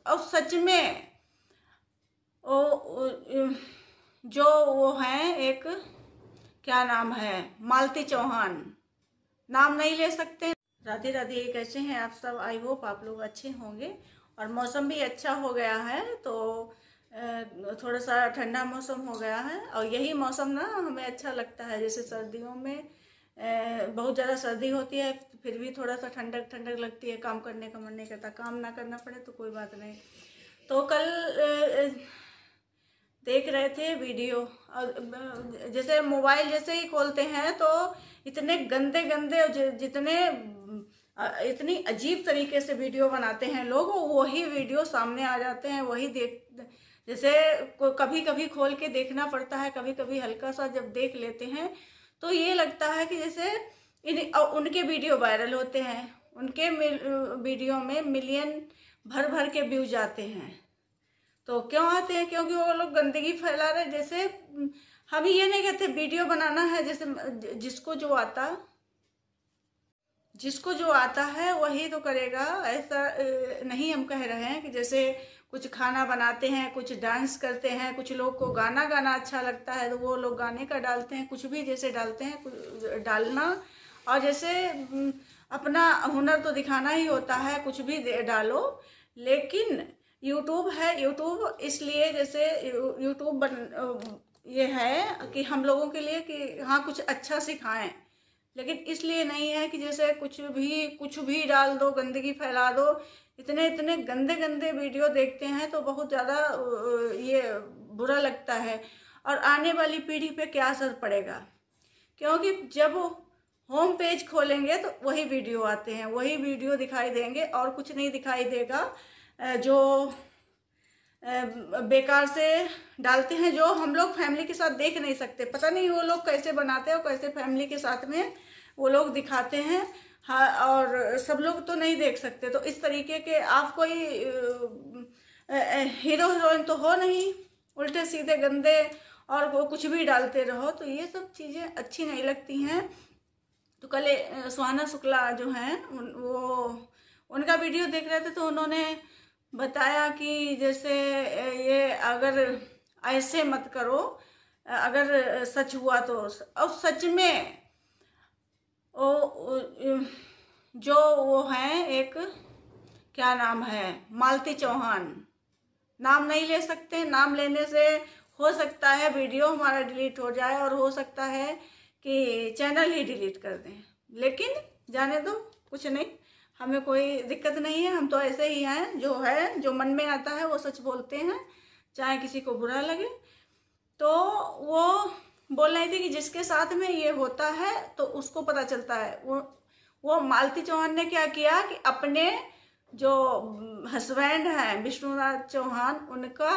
सच में जो वो हैं, एक क्या नाम है, मालती चौहान, नाम नहीं ले सकते। राधे राधे, कैसे हैं आप सब? आई होप आप लोग अच्छे होंगे। और मौसम भी अच्छा हो गया है, तो थोड़ा सा ठंडा मौसम हो गया है। और यही मौसम ना हमें अच्छा लगता है। जैसे सर्दियों में बहुत ज़्यादा सर्दी होती है, फिर भी थोड़ा सा ठंडक ठंडक लगती है, काम करने का मन नहीं करता। काम ना करना पड़े तो कोई बात नहीं। तो कल देख रहे थे वीडियो, और जैसे मोबाइल जैसे ही खोलते हैं तो इतने गंदे गंदे, जितने इतनी अजीब तरीके से वीडियो बनाते हैं लोग, वही वीडियो सामने आ जाते हैं, वही देख। जैसे कभी कभी खोल के देखना पड़ता है, कभी कभी हल्का सा जब देख लेते हैं तो ये लगता है कि जैसे उनके वीडियो वायरल होते हैं, उनके वीडियो में मिलियन भर भर के व्यूज आते हैं। तो क्यों आते हैं? क्योंकि वो लोग गंदगी फैला रहे। जैसे हम ये नहीं कहते वीडियो बनाना है, जैसे जिसको जो आता है वही तो करेगा, ऐसा नहीं हम कह रहे हैं कि जैसे कुछ खाना बनाते हैं, कुछ डांस करते हैं, कुछ लोग को गाना गाना अच्छा लगता है तो वो लोग गाने का डालते हैं, कुछ भी जैसे डालते हैं, कुछ डालना। और जैसे अपना हुनर तो दिखाना ही होता है, कुछ भी डालो। लेकिन यूट्यूब है, यूट्यूब इसलिए जैसे यूट्यूब ये है कि हम लोगों के लिए कि हाँ कुछ अच्छा सिखाएं, लेकिन इसलिए नहीं है कि जैसे कुछ भी डाल दो, गंदगी फैला दो। इतने इतने गंदे गंदे वीडियो देखते हैं तो बहुत ज़्यादा ये बुरा लगता है। और आने वाली पीढ़ी पे क्या असर पड़ेगा? क्योंकि जब होम पेज खोलेंगे तो वही वीडियो आते हैं, वही वीडियो दिखाई देंगे और कुछ नहीं दिखाई देगा। जो बेकार से डालते हैं, जो हम लोग फैमिली के साथ देख नहीं सकते। पता नहीं वो लोग कैसे बनाते हैं और कैसे फैमिली के साथ में वो लोग दिखाते हैं। हाँ, और सब लोग तो नहीं देख सकते। तो इस तरीके के आप कोई हीरो हीरोइन तो हो नहीं, उल्टे सीधे गंदे और वो कुछ भी डालते रहो, तो ये सब चीज़ें अच्छी नहीं लगती हैं। तो कल सुहाना शुक्ला जो हैं वो उनका वीडियो देख रहे थे, तो उन्होंने बताया कि जैसे ये अगर ऐसे मत करो, अगर सच हुआ तो। और सच में जो वो हैं, एक क्या नाम है, मालती चौहान, नाम नहीं ले सकते। नाम लेने से हो सकता है वीडियो हमारा डिलीट हो जाए और हो सकता है कि चैनल ही डिलीट कर दें। लेकिन जाने दो, कुछ नहीं, हमें कोई दिक्कत नहीं है। हम तो ऐसे ही हैं, जो है जो मन में आता है वो सच बोलते हैं, चाहे किसी को बुरा लगे। तो वो बोल रही थी कि जिसके साथ में ये होता है तो उसको पता चलता है। वो मालती चौहान ने क्या किया कि अपने जो हस्बैंड हैं विष्णुराज चौहान, उनका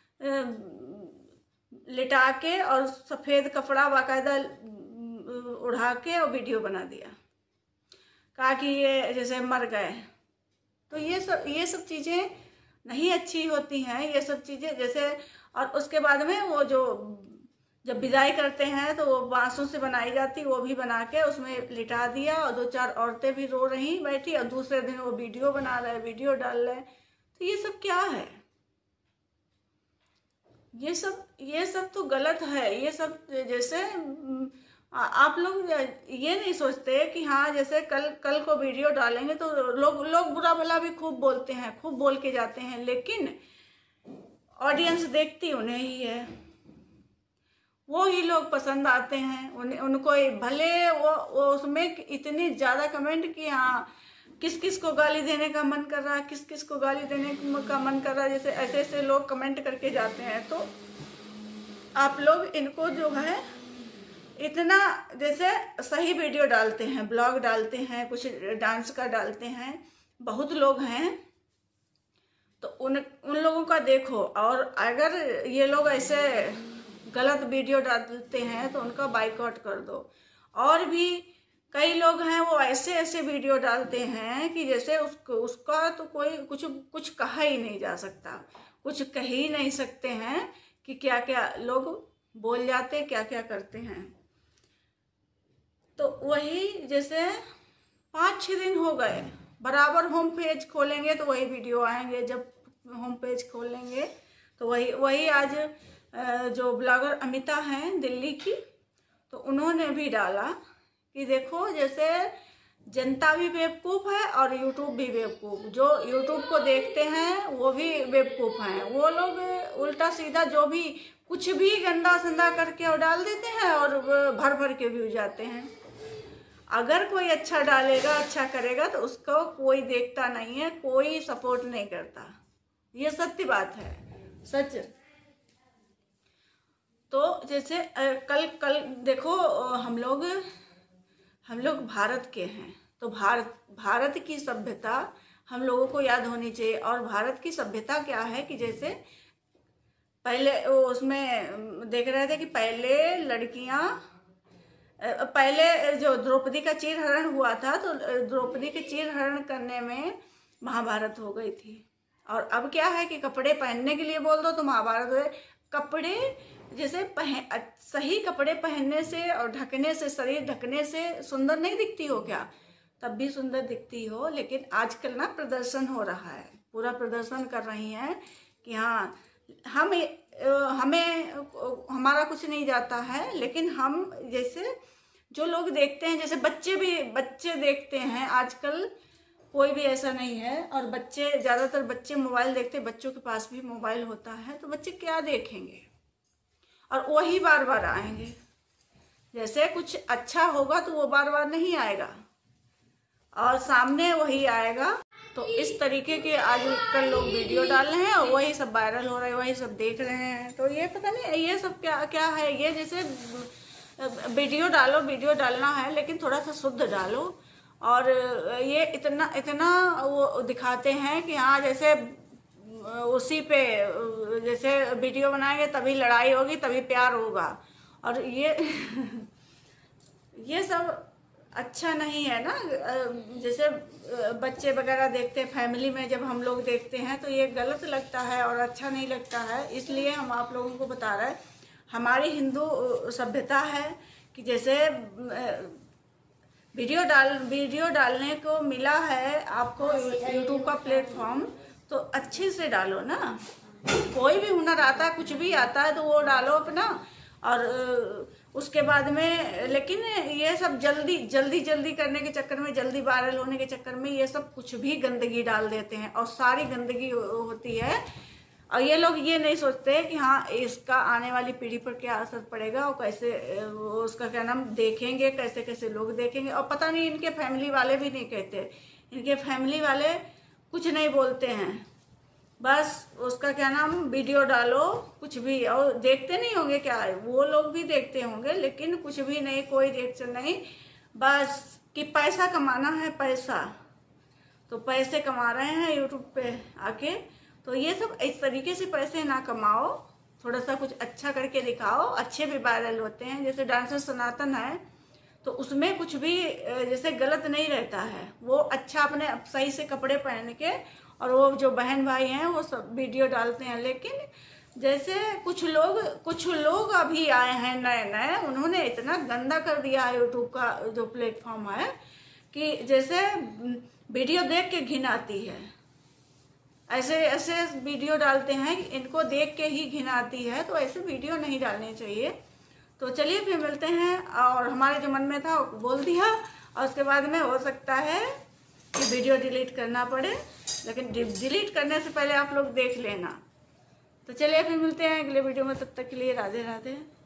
लिटा के और सफ़ेद कपड़ा बाकायदा उड़ा के और वीडियो बना दिया, कहा कि ये जैसे मर गए। तो ये सब चीज़ें नहीं अच्छी होती हैं, ये सब चीज़ें जैसे। और उसके बाद में वो जो जब विदाई करते हैं तो वो बांसों से बनाई जाती, वो भी बना के उसमें लिटा दिया, और 2-4 औरतें भी रो रही बैठी, और दूसरे दिन वो वीडियो बना रहे, वीडियो डाल रहे। तो ये सब क्या है? ये सब तो गलत है। ये सब जैसे आप लोग ये नहीं सोचते कि हाँ जैसे कल को वीडियो डालेंगे तो लोग बुरा भला भी खूब बोलते हैं, खूब बोल के जाते हैं, लेकिन ऑडियंस देखती उन्हें ही है, वो ही लोग पसंद आते हैं उनको भले वो उसमें इतनी ज़्यादा कमेंट कि हाँ किस किस को गाली देने का मन कर रहा है, किस किस को गाली देने का मन कर रहा है, जैसे ऐसे ऐसे लोग कमेंट करके जाते हैं। तो आप लोग इनको जो है इतना जैसे सही वीडियो डालते हैं, ब्लॉग डालते हैं, कुछ डांस का डालते हैं, बहुत लोग हैं, तो उन लोगों का देखो। और अगर ये लोग ऐसे गलत वीडियो डालते हैं तो उनका बाइकआउट कर दो। और भी कई लोग हैं वो ऐसे ऐसे वीडियो डालते हैं कि जैसे उसका तो कोई कुछ कहा ही नहीं जा सकता, कुछ कह ही नहीं सकते हैं कि क्या क्या लोग बोल जाते, क्या क्या करते हैं। तो वही जैसे 5-6 दिन हो गए, बराबर होम पेज खोलेंगे तो वही वीडियो आएंगे। जब होम पेज खोल लेंगे तो वही आज जो ब्लॉगर अमिता हैं दिल्ली की, तो उन्होंने भी डाला कि देखो जैसे जनता भी बेवकूफ़ है और यूट्यूब भी बेवकूफ़, जो यूट्यूब को देखते हैं वो भी बेवकूफ़ हैं। वो लोग उल्टा सीधा जो भी कुछ भी गंदा संदा करके और डाल देते हैं और भर भर के व्यू जाते हैं। अगर कोई अच्छा डालेगा, अच्छा करेगा तो उसको कोई देखता नहीं है, कोई सपोर्ट नहीं करता। ये सत्य बात है, सच। तो जैसे कल देखो हम लोग भारत के हैं, तो भारत की सभ्यता हम लोगों को याद होनी चाहिए। और भारत की सभ्यता क्या है कि जैसे पहले उसमें देख रहे थे कि पहले जो द्रौपदी का चीरहरण हुआ था, तो द्रौपदी के चीरहरण करने में महाभारत हो गई थी। और अब क्या है कि कपड़े पहनने के लिए बोल दो तो महाभारत हो गए। कपड़े जैसे सही कपड़े पहनने से और ढकने से, शरीर ढकने से सुंदर नहीं दिखती हो क्या? तब भी सुंदर दिखती हो। लेकिन आजकल ना प्रदर्शन हो रहा है, पूरा प्रदर्शन कर रही हैं कि हाँ हमें हमारा कुछ नहीं जाता है। लेकिन हम जैसे जो लोग देखते हैं, जैसे बच्चे देखते हैं आजकल, कोई भी ऐसा नहीं है। और ज़्यादातर बच्चे मोबाइल देखते हैं, बच्चों के पास भी मोबाइल होता है, तो बच्चे क्या देखेंगे और वही बार बार आएंगे। जैसे कुछ अच्छा होगा तो वो बार बार नहीं आएगा और सामने वही आएगा। तो इस तरीके के आजकल लोग वीडियो डाल रहे हैं और वही सब वायरल हो रहा है, वही सब देख रहे हैं। तो ये पता नहीं ये सब क्या है। ये जैसे वीडियो डालना है लेकिन थोड़ा सा शुद्ध डालो। और ये इतना वो दिखाते हैं कि हाँ जैसे उसी पे जैसे वीडियो बनाएंगे तभी लड़ाई होगी, तभी प्यार होगा। और ये सब अच्छा नहीं है ना। जैसे बच्चे वगैरह देखते हैं, फैमिली में जब हम लोग देखते हैं तो ये गलत लगता है और अच्छा नहीं लगता है। इसलिए हम आप लोगों को बता रहे हैं, हमारी हिंदू सभ्यता है कि जैसे वीडियो डालने को मिला है आपको यूट्यूब का प्लेटफॉर्म, तो अच्छे से डालो ना। कोई भी हुनर आता है, कुछ भी आता है तो वो डालो अपना। और उसके बाद में लेकिन ये सब जल्दी करने के चक्कर में, जल्दी वायरल होने के चक्कर में ये सब कुछ भी गंदगी डाल देते हैं और सारी गंदगी होती है। और ये लोग ये नहीं सोचते कि हाँ इसका आने वाली पीढ़ी पर क्या असर पड़ेगा और कैसे उसका क्या नाम देखेंगे, कैसे कैसे लोग देखेंगे। और पता नहीं इनके फैमिली वाले भी नहीं कहते, इनके फैमिली वाले कुछ नहीं बोलते हैं, बस उसका क्या नाम वीडियो डालो कुछ भी। और देखते नहीं होंगे क्या है, वो लोग भी देखते होंगे लेकिन कुछ भी नहीं, कोई रिएक्शन नहीं। बस कि पैसा कमाना है, पैसा तो पैसे कमा रहे हैं यूट्यूब पे आके। तो ये सब इस तरीके से पैसे ना कमाओ, थोड़ा सा कुछ अच्छा करके दिखाओ। अच्छे भी वायरल होते हैं, जैसे डांसर सनातन है तो उसमें कुछ भी जैसे गलत नहीं रहता है। वो अच्छा अपने सही से कपड़े पहन के, और वो जो बहन भाई हैं वो सब वीडियो डालते हैं। लेकिन जैसे कुछ लोग अभी आए हैं नए, उन्होंने इतना गंदा कर दिया है यूट्यूब का जो प्लेटफॉर्म है कि जैसे वीडियो देख के घिन आती है। ऐसे वीडियो डालते हैं कि इनको देख के ही घिन आती है। तो ऐसे वीडियो नहीं डालने चाहिए। तो चलिए फिर मिलते हैं। और हमारे जो मन में था वो बोल दिया, और उसके बाद में हो सकता है कि वीडियो डिलीट करना पड़े, लेकिन डिलीट करने से पहले आप लोग देख लेना। तो चलिए फिर मिलते हैं अगले वीडियो में, तब तक के लिए राधे राधे।